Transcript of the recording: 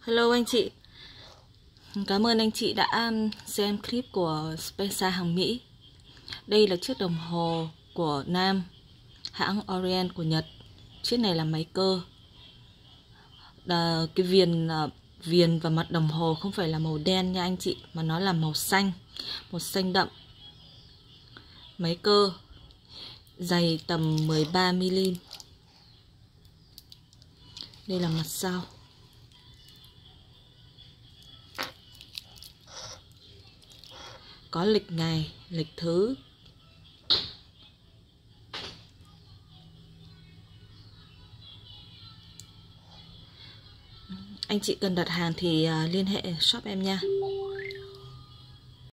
Hello anh chị. Cảm ơn anh chị đã xem clip của Spensa hàng Mỹ. Đây là chiếc đồng hồ của Nam, hãng Orient của Nhật. Chiếc này là máy cơ. Cái viền và mặt đồng hồ không phải là màu đen nha anh chị, mà nó là màu xanh đậm. Máy cơ, dày tầm 13 mm. Đây là mặt sau. Có lịch ngày, lịch thứ. Anh chị cần đặt hàng thì liên hệ shop em nha.